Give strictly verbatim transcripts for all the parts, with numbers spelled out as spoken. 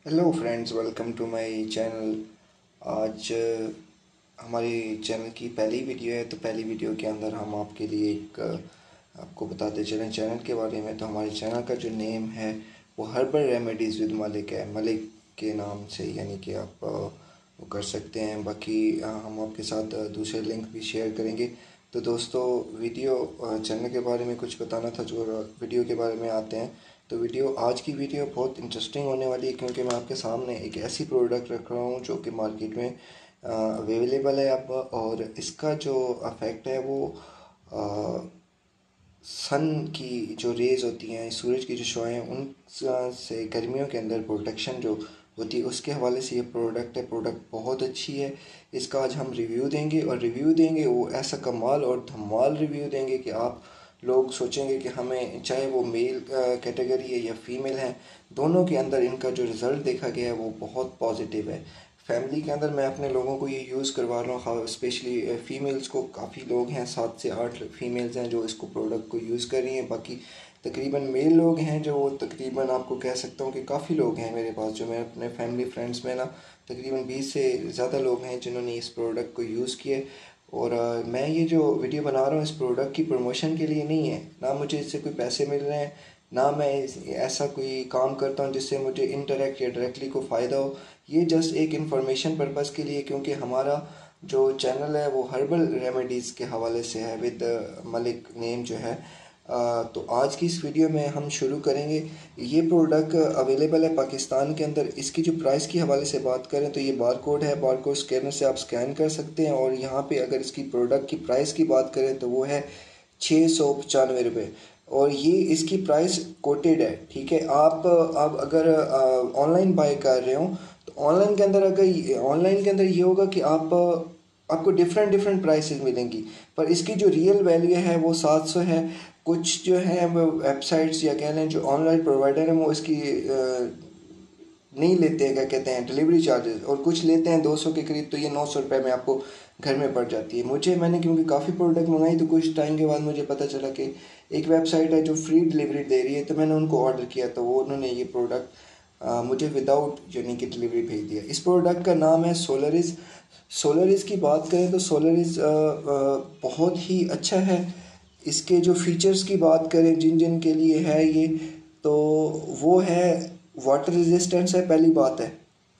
Hello friends, welcome to my channel. आज अ, हमारी चैनल की पहली वीडियो है। तो पहली वीडियो के अंदर हम आपके लिए एक अ, आपको बताते चलें चैनल के बारे में। तो हमारे चैनल का जो नेम है वो हर्बल रेमेडीज़ विद मलिक है, मलिक के नाम से, यानी कि आप अ, वो कर सकते हैं। बाकी अ, हम आपके साथ अ, दूसरे लिंक भी शेयर करेंगे। तो दोस्तों, वीडियो अ, चैनल के बारे में कुछ बताना था, जो वीडियो के बारे में आते हैं। तो वीडियो आज की वीडियो बहुत इंटरेस्टिंग होने वाली है, क्योंकि मैं आपके सामने एक ऐसी प्रोडक्ट रख रहा हूँ जो कि मार्केट में अवेलेबल है अब। और इसका जो इफ़ेक्ट है वो सन की जो रेज़ होती हैं, सूरज की जो शुआएं, उन से गर्मियों के अंदर प्रोटेक्शन जो होती है, उसके हवाले से ये प्रोडक्ट है। प्रोडक्ट बहुत अच्छी है। इसका आज हम रिव्यू देंगे, और रिव्यू देंगे वो ऐसा कमाल और धमाल रिव्यू देंगे कि आप लोग सोचेंगे कि हमें, चाहे वो मेल कैटेगरी है या फीमेल है, दोनों के अंदर इनका जो रिज़ल्ट देखा गया है वो बहुत पॉजिटिव है। फैमिली के अंदर मैं अपने लोगों को ये यूज़ करवा रहा हूँ, स्पेशली फ़ीमेल्स को। काफ़ी लोग हैं, सात से आठ फीमेल्स हैं जो इसको प्रोडक्ट को यूज़ कर रही हैं। बाकी तकरीबन मेल लोग हैं जो, वो तकरीबन आपको कह सकता हूँ कि काफ़ी लोग हैं मेरे पास, जो मैं अपने फैमिली फ्रेंड्स में ना तकरीबन बीस से ज़्यादा लोग हैं जिन्होंने इस प्रोडक्ट को यूज़ किया। और आ, मैं ये जो वीडियो बना रहा हूँ इस प्रोडक्ट की प्रमोशन के लिए नहीं है, ना मुझे इससे कोई पैसे मिल रहे हैं, ना मैं ऐसा कोई काम करता हूँ जिससे मुझे इनडायरेक्ट या डायरेक्टली को फ़ायदा हो। ये जस्ट एक इन्फॉर्मेशन पर्पज़ के लिए, क्योंकि हमारा जो चैनल है वो हर्बल रेमेडीज़ के हवाले से है, विद मलिक नेम जो है। आ, तो आज की इस वीडियो में हम शुरू करेंगे। ये प्रोडक्ट अवेलेबल है पाकिस्तान के अंदर। इसकी जो प्राइस की हवाले से बात करें तो ये बार कोड है, बार कोड स्कैनर से आप स्कैन कर सकते हैं। और यहाँ पे अगर इसकी प्रोडक्ट की प्राइस की बात करें तो वो है छः सौ पचानवे रुपये। और ये इसकी प्राइस कोटेड है, ठीक है। आप अब अगर ऑनलाइन बाय कर रहे हो तो ऑनलाइन के अंदर, अगर ऑनलाइन के अंदर ये होगा कि आप आपको डिफरेंट डिफरेंट प्राइसेस मिलेंगी, पर इसकी जो रियल वैल्यू है वो सात सौ है। कुछ जो है वो वेबसाइट्स या कह लें जो ऑनलाइन प्रोवाइडर हैं वो इसकी अ, नहीं लेते हैं, क्या कहते हैं, डिलीवरी चार्जेस, और कुछ लेते हैं दो सौ के करीब। तो ये नौ सौ रुपये में आपको घर में पड़ जाती है। मुझे मैंने क्योंकि काफ़ी प्रोडक्ट मंगाई, तो कुछ टाइम के बाद मुझे पता चला कि एक वेबसाइट है जो फ्री डिलीवरी दे रही है, तो मैंने उनको ऑर्डर किया, तो वो उन्होंने ये प्रोडक्ट मुझे विदाउट यानी कि डिलीवरी भेज दिया। इस प्रोडक्ट का नाम है सोलरिस। सोलरिस की बात करें तो सोलरिस बहुत ही अच्छा है। इसके जो फीचर्स की बात करें जिन जिन के लिए है ये, तो वो है वाटर रेजिस्टेंस है, पहली बात है।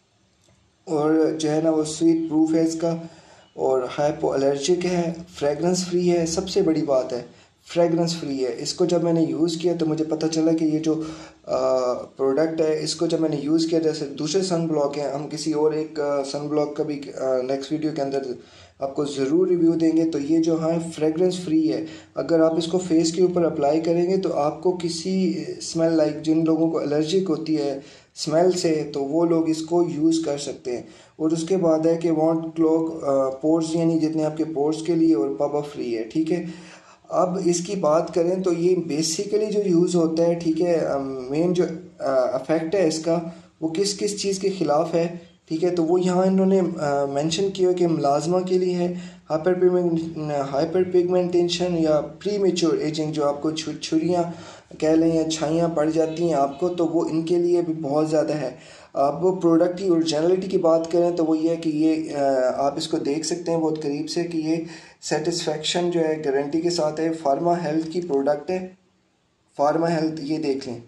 और जो है ना वो स्वीट प्रूफ है इसका, और हाइपो एलर्जिक है, फ्रेगरेंस फ्री है। सबसे बड़ी बात है फ्रेगरेंस फ्री है। इसको जब मैंने यूज़ किया तो मुझे पता चला कि ये जो प्रोडक्ट है, इसको जब मैंने यूज़ किया, जैसे दूसरे सन ब्लॉक हैं, हम किसी और एक सन ब्लॉक का भी नेक्स्ट वीडियो के अंदर आपको ज़रूर रिव्यू देंगे। तो ये जो है फ्रेगरेंस फ्री है। अगर आप इसको फेस के ऊपर अप्लाई करेंगे तो आपको किसी स्मेल, लाइक जिन लोगों को एलर्जिक होती है स्मेल से, तो वो लोग इसको यूज़ कर सकते हैं। और उसके बाद है कि वॉन्ट क्लॉग पोर्स, यानी जितने आपके पोर्स के लिए, और पापा फ्री है, ठीक है। अब इसकी बात करें तो ये बेसिकली जो यूज़ होता है, ठीक है, मेन जो अफेक्ट है इसका वो किस किस चीज़ के ख़िलाफ़ है, ठीक है। तो वो यहाँ इन्होंने मेंशन किया कि मुलाजमा के लिए है, हाइपर पिगमेंट हाइपर पिगमेंटेशन या प्री मेच्योर एजिंग, जो आपको छुरियाँ कह लें या छाइयाँ पड़ जाती हैं आपको, तो वो इनके लिए भी बहुत ज़्यादा है। अब वो प्रोडक्ट की ओरिजिनलिटी की बात करें तो वो ये है कि ये आप इसको देख सकते हैं बहुत करीब से कि ये सेटिस्फेक्शन जो है गारंटी के साथ है। फार्मा हेल्थ की प्रोडक्ट है, फार्मा हेल्थ, ये देख लें।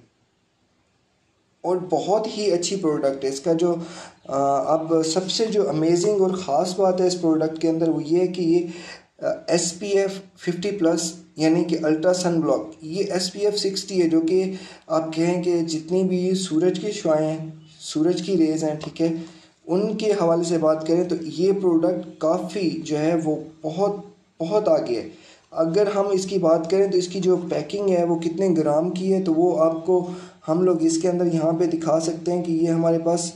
और बहुत ही अच्छी प्रोडक्ट है। इसका जो आ, अब सबसे जो अमेजिंग और ख़ास बात है इस प्रोडक्ट के अंदर वो ये है कि ये S P F fifty plus, यानी कि अल्ट्रा सन ब्लॉक। ये एस पी एफ सिक्सटी है, जो कि आप कहें कि जितनी भी सूरज की शुआएँ हैं, सूरज की रेज़ हैं, ठीक है, उनके हवाले से बात करें तो ये प्रोडक्ट काफ़ी जो है वो बहुत बहुत आगे है। अगर हम इसकी बात करें तो इसकी जो पैकिंग है वो कितने ग्राम की है, तो वो आपको हम लोग इसके अंदर यहाँ पे दिखा सकते हैं कि ये हमारे पास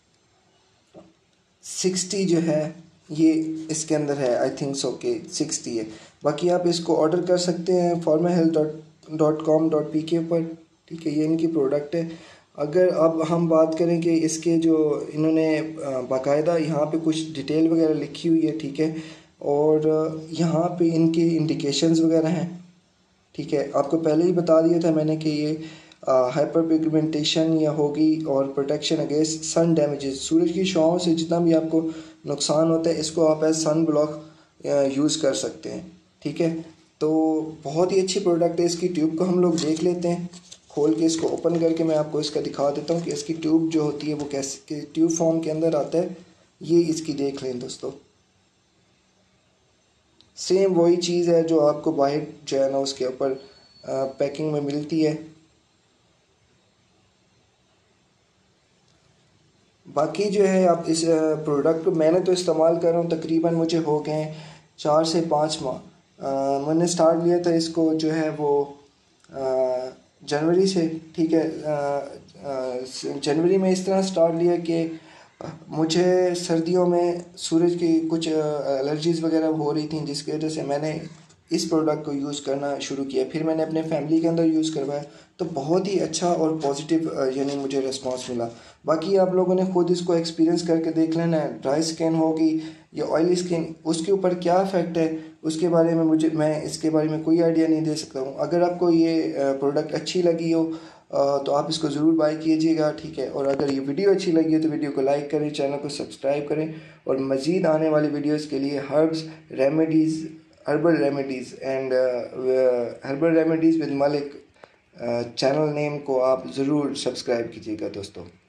सिक्सटी जो है ये इसके अंदर है, आई थिंक सो के सिक्सटी है। बाकी आप इसको ऑर्डर कर सकते हैं pharma health dot dot com dot P K पर, ठीक है, ये इनकी प्रोडक्ट है। अगर अब हम बात करें कि इसके जो इन्होंने बाकायदा यहाँ पे कुछ डिटेल वगैरह लिखी हुई है, ठीक है, और यहाँ पे इनके इंडिकेशंस वगैरह हैं, ठीक है। आपको पहले ही बता दिया था मैंने कि ये हाइपर पिगमेंटेशन या होगी और प्रोटेक्शन अगेंस्ट सन डैमेजेस, सूरज की छांव से जितना भी आपको नुकसान होता है इसको आप एज सन ब्लॉक यूज़ कर सकते हैं। ठीक है, तो बहुत ही अच्छी प्रोडक्ट है। इसकी ट्यूब को हम लोग देख लेते हैं, खोल के इसको ओपन करके मैं आपको इसका दिखा देता हूँ कि इसकी ट्यूब जो होती है वो कैसे ट्यूब फॉर्म के अंदर आता है। ये इसकी देख लें दोस्तों, सेम वही चीज़ है जो आपको बाहर जो है ना उसके ऊपर पैकिंग में मिलती है। बाकी जो है आप इस प्रोडक्ट मैंने तो इस्तेमाल कर रहा हूँ, तकरीबन मुझे हो गए चार से पाँच माह। मैंने स्टार्ट लिया था इसको जो है वो जनवरी से। ठीक है, जनवरी में इस तरह स्टार्ट लिया कि मुझे सर्दियों में सूरज की कुछ एलर्जीज़ वगैरह हो रही थी, जिसकी वजह से मैंने इस प्रोडक्ट को यूज़ करना शुरू किया। फिर मैंने अपने फैमिली के अंदर यूज़ करवाया तो बहुत ही अच्छा और पॉजिटिव यानी मुझे रिस्पांस मिला। बाकी आप लोगों ने खुद इसको एक्सपीरियंस करके देख लेना है, ड्राई स्किन होगी या ऑयली स्किन, उसके ऊपर क्या इफ़ेक्ट है उसके बारे में मुझे मैं इसके बारे में कोई आइडिया नहीं दे सकता हूँ। अगर आपको ये प्रोडक्ट अच्छी लगी हो तो आप इसको ज़रूर बाय कीजिएगा। ठीक है, और अगर ये वीडियो अच्छी लगी हो तो वीडियो को लाइक करें, चैनल को सब्सक्राइब करें और मज़ीद आने वाली वीडियोस के लिए herbs remedies herbal remedies and herbal remedies with Malik channel name को आप ज़रूर सब्सक्राइब कीजिएगा दोस्तों।